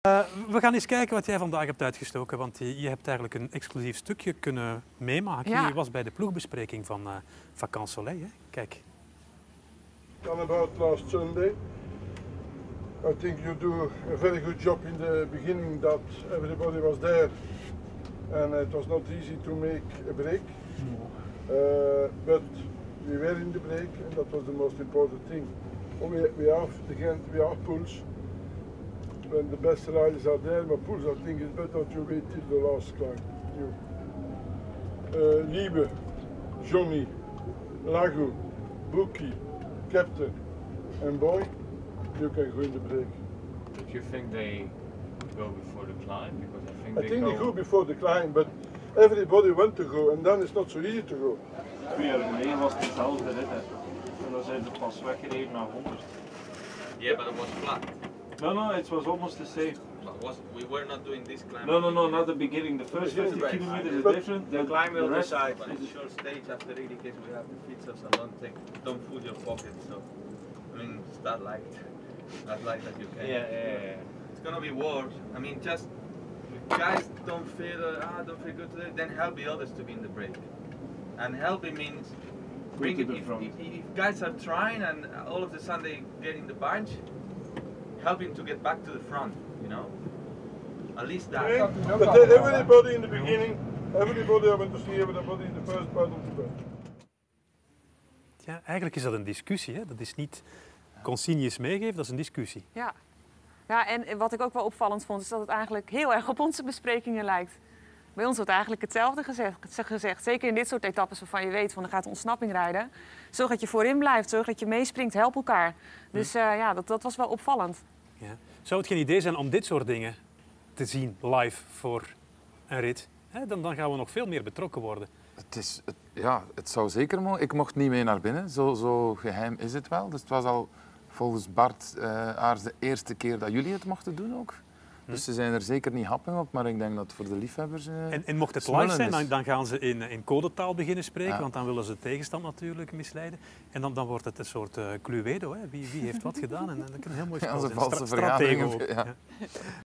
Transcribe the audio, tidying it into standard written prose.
We gaan eens kijken wat jij vandaag hebt uitgestoken, want je hebt eigenlijk een exclusief stukje kunnen meemaken. Ja. Je was bij de ploegbespreking van Vacances Soleil. Hè? Kijk. Done about last Sunday. I think you do a very good job in the beginning that everybody was there and it was not easy to make a break. But we were in the break and that was the most important thing. We have pools when the best riders are there, but pools I think it's better to wait till the last climb. Liebe, Johnny, Lago, Bookie, Captain and Boy, you can go in the break. Do you think they go before the climb? Because I think they go before the climb, but everybody wants to go and then it's not so easy to go. 2 jaar geleden was het dezelfde rit hè. En dan zijn ze pas weggereden naar 100. Yeah, but it was flat. No, it was almost the same. We were not doing this climb. No, not the beginning. The first 50 Right. kilometers is But different. The climb will rest decide, but is it's a short stage after 80 km we have to feed us and don't fool your pocket. So, I mean, start light, as light as you can. Yeah. It's gonna be worse. I mean, just guys don't feel good today. Then help the others to be in the break. And helping means bring to it. the front. If guys are trying and all of a sudden they get in the bunch, helping to get back to the front. You know, at least that. But everybody in the beginning, everybody I went to see everybody in the first part of the bunch. Ja, eigenlijk is dat een discussie. Hè? Dat is niet consignes meegeven, dat is een discussie. Ja. Ja, en wat ik ook wel opvallend vond, is dat het eigenlijk heel erg op onze besprekingen lijkt. Bij ons wordt eigenlijk hetzelfde gezegd. Zeker in dit soort etappes waarvan je weet van er gaat ontsnapping rijden. Zorg dat je voorin blijft, zorg dat je meespringt, help elkaar. Dus dat was wel opvallend. Ja. Zou het geen idee zijn om dit soort dingen te zien live voor een rit? Hè? Dan gaan we nog veel meer betrokken worden. Het zou zeker mogen. Ik mocht niet mee naar binnen, zo geheim is het wel. Dus het was al volgens Bart Aars de eerste keer dat jullie het mochten doen ook. Dus ze zijn er zeker niet happig op, maar ik denk dat het voor de liefhebbers En mocht het smullen live zijn, is. dan gaan ze in codetaal beginnen spreken, Ja. want dan willen ze de tegenstand natuurlijk misleiden. En dan wordt het een soort Cluedo, hè? Wie heeft wat gedaan. En dan kan een heel mooi spel Ja, als een zijn. valse Stratego vergadering. ook. Ja. Ja.